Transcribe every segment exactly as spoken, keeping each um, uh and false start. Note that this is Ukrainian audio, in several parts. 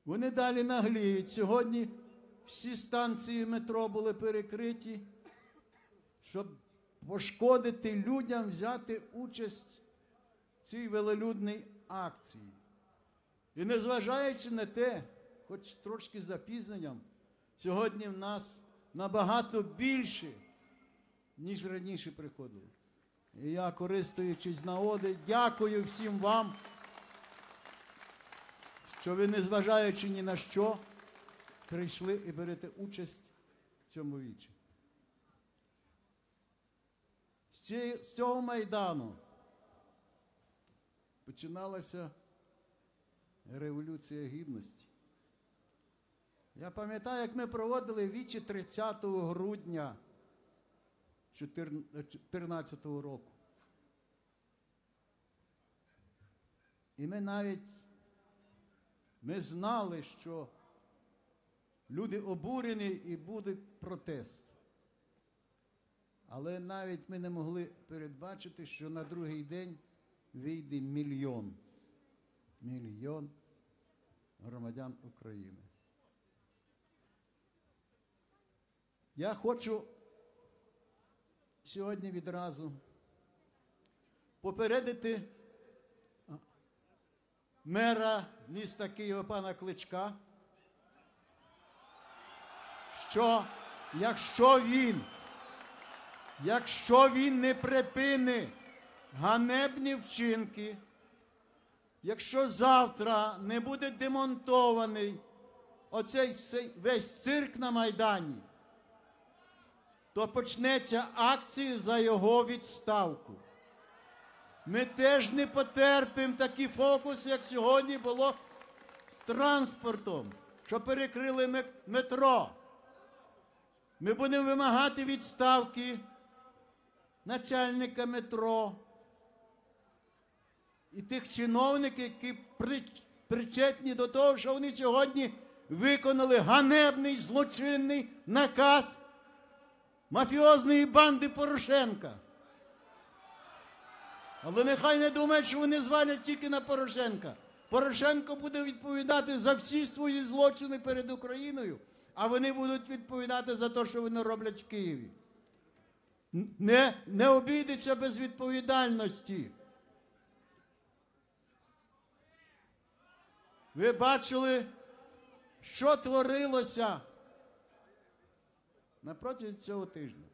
Вони далі нагліють. Сьогодні всі станції метро були перекриті, щоб пошкодити людям взяти участь в цій велелюдній акції. І незважаючи на те, хоч трошки з запізненням, сьогодні в нас набагато більше, ніж раніше приходило. І я, користуючись з нагоди, дякую всім вам, що ви, незважаючи ні на що, прийшли і берете участь в цьому вічі. З цього Майдану починалася Революція Гідності. Я пам'ятаю, як ми проводили вічі тридцятого грудня дві тисячі чотирнадцятого року. І ми навіть, ми знали, що люди обурені і буде протест. Але навіть ми не могли передбачити, що на другий день вийде мільйон. Мільйон громадян України. Я хочу сьогодні відразу попередити мера міста Києва пана Кличка, що якщо він, якщо він не припинить ганебні вчинки, якщо завтра не буде демонтований оцей весь цирк на Майдані, то почнеться акція за його відставку. Ми теж не потерпимо такі фокуси, як сьогодні було з транспортом, що перекрили метро. Ми будемо вимагати відставки начальника метро і тих чиновників, які причетні до того, що вони сьогодні виконали ганебний, злочинний наказ мафіозної банди Порошенка. Але нехай не думають, що вони звалять тільки на Порошенка. Порошенко буде відповідати за всі свої злочини перед Україною, а вони будуть відповідати за те, що вони роблять в Києві. Не, не обійдеться без відповідальності. Ви бачили, що творилося напроти цього тижня.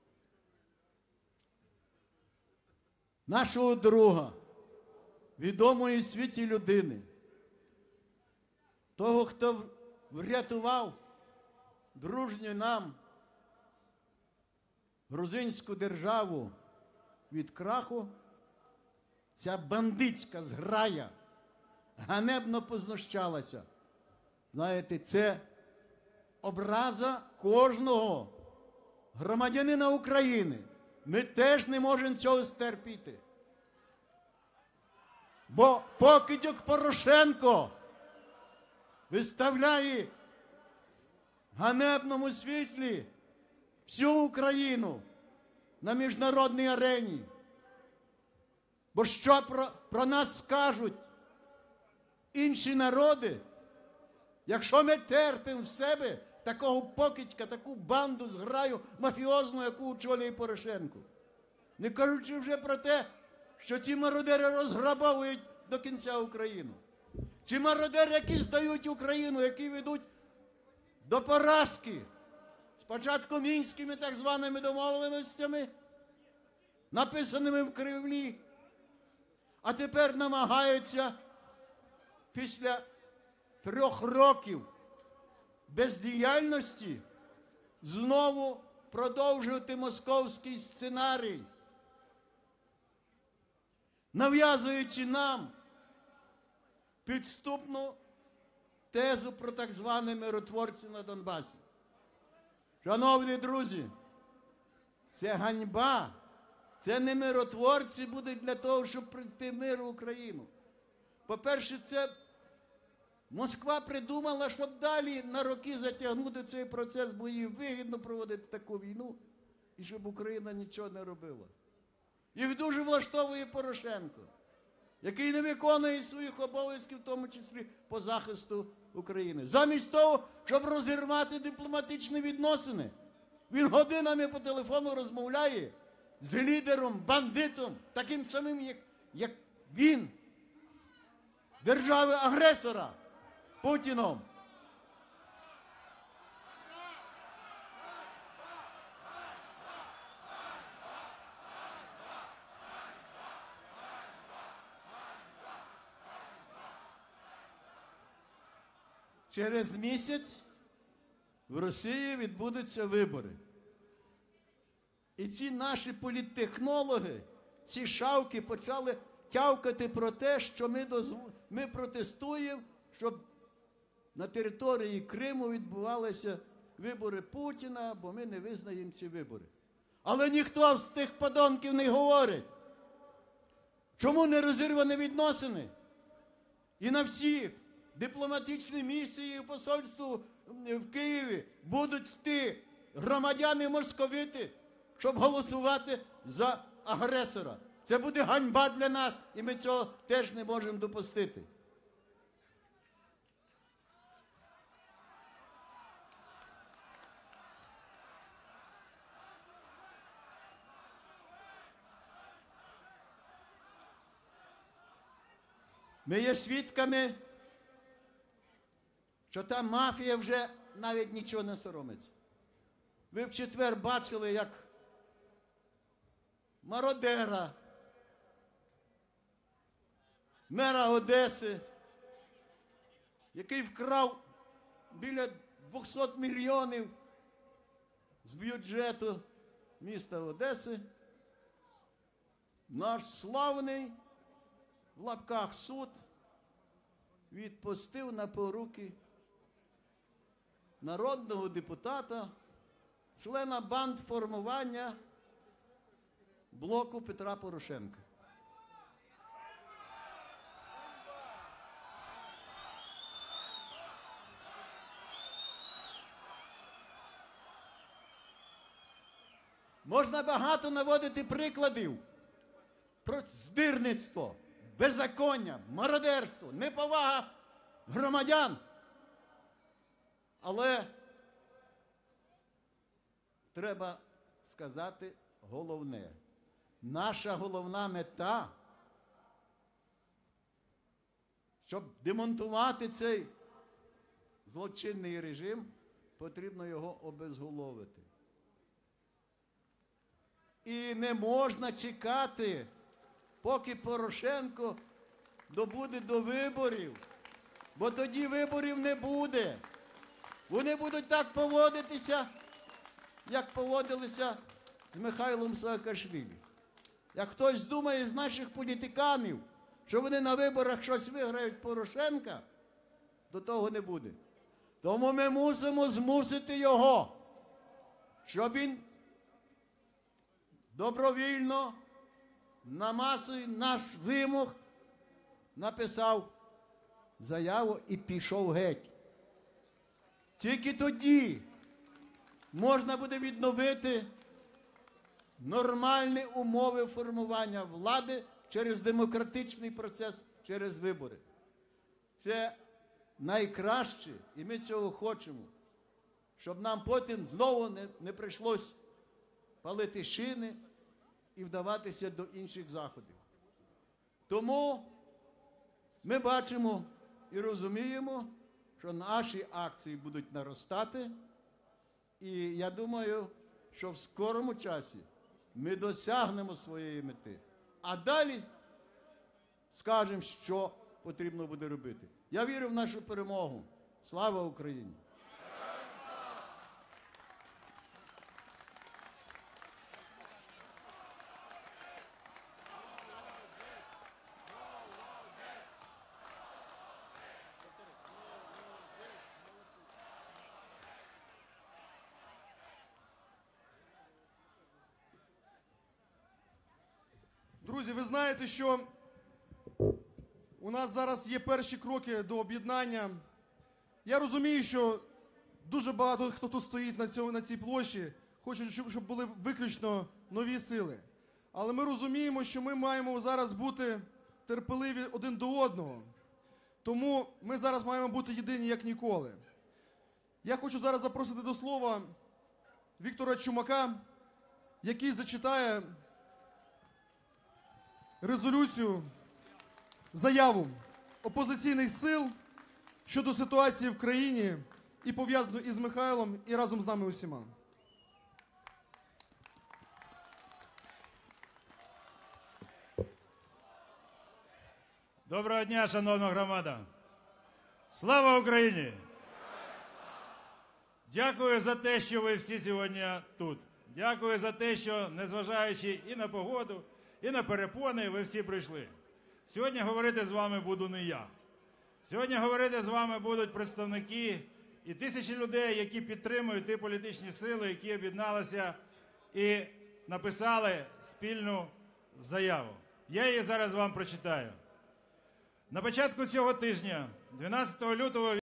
Нашого друга, відомої в світі людини, того, хто врятував дружню нам грузинську державу від краху, ця бандитська зграя ганебно познущалася. Знаєте, це образа кожного громадянина України. Ми теж не можемо цього стерпіти. Бо покидьок Порошенко виставляє в ганебному світлі всю Україну на міжнародній арені. Бо що про, про нас скажуть інші народи, якщо ми терпимо в себе такого покидька, таку банду, зграю мафіозну, яку очолює Порошенко. Не кажучи вже про те, що ці мародери розграбовують до кінця Україну. Ці мародери, які здають Україну, які ведуть до поразки, спочатку мінськими так званими домовленостями, написаними в Кремлі, а тепер намагаються після трьох років бездіяльності знову продовжувати московський сценарій, нав'язуючи нам підступну тезу про так звані миротворці на Донбасі. Шановні друзі, це ганьба, це не миротворці будуть для того, щоб принести мир в Україну. По-перше, це Москва придумала, щоб далі на роки затягнути цей процес, бо їй вигідно проводити таку війну, і щоб Україна нічого не робила. Їх дуже влаштовує Порошенко. який не виконує своїх обов'язків, в тому числі по захисту України. Замість того, щоб розірвати дипломатичні відносини, він годинами по телефону розмовляє з лідером, бандитом, таким самим, як, як він, держави-агресора, Путіном. Через місяць в Росії відбудуться вибори. І ці наші політтехнологи, ці шавки почали тявкати про те, що ми, дозв... ми протестуємо, щоб на території Криму відбувалися вибори Путіна, бо ми не визнаємо ці вибори. Але ніхто з тих подонків не говорить. Чому не розірвані відносини? І на всі дипломатичні місії і посольство в Києві будуть йти громадяни-московити, щоб голосувати за агресора. Це буде ганьба для нас, і ми цього теж не можемо допустити. Ми є свідками, що та мафія вже навіть нічого не соромиться. Ви в четвер бачили, як мародера, мера Одеси, який вкрав біля двохсот мільйонів з бюджету міста Одеси, наш славний в лапках суд відпустив на поруки народного депутата, члена бандформування блоку Петра Порошенка. Можна багато наводити прикладів про здирництво, беззаконня, мародерство, неповага громадян. Але треба сказати головне. Наша головна мета, щоб демонтувати цей злочинний режим, потрібно його обезголовити. І не можна чекати, поки Порошенко добуде до виборів, бо тоді виборів не буде. Вони будуть так поводитися, як поводилися з Михайлом Саакашвілі. Як хтось думає з наших політиканів, що вони на виборах щось виграють Порошенка, до того не буде. Тому ми мусимо змусити його, щоб він добровільно, на масу наш вимог, написав заяву і пішов геть. Тільки тоді можна буде відновити нормальні умови формування влади через демократичний процес, через вибори. Це найкраще, і ми цього хочемо, щоб нам потім знову не, не прийшлось палити шини і вдаватися до інших заходів. Тому ми бачимо і розуміємо, що наші акції будуть наростати, і я думаю, що в скорому часі ми досягнемо своєї мети. А далі скажемо, що потрібно буде робити. Я вірю в нашу перемогу. Слава Україні! Друзі, ви знаєте, що у нас зараз є перші кроки до об'єднання. Я розумію, що дуже багато хто тут стоїть на, цьому, на цій площі, хочуть, щоб, щоб були виключно нові сили. Але ми розуміємо, що ми маємо зараз бути терпеливі один до одного. Тому ми зараз маємо бути єдині, як ніколи. Я хочу зараз запросити до слова Віктора Чумака, який зачитає резолюцію, заяву опозиційних сил щодо ситуації в країні і пов'язану із Михайлом, і разом з нами усіма. Доброго дня, шановна громада! Слава Україні! Дякую за те, що ви всі сьогодні тут. Дякую за те, що, незважаючи і на погоду, і на перепони, ви всі прийшли. Сьогодні говорити з вами буду не я. Сьогодні говорити з вами будуть представники і тисячі людей, які підтримують ті політичні сили, які об'єдналися і написали спільну заяву. Я її зараз вам прочитаю. На початку цього тижня, дванадцятого лютого,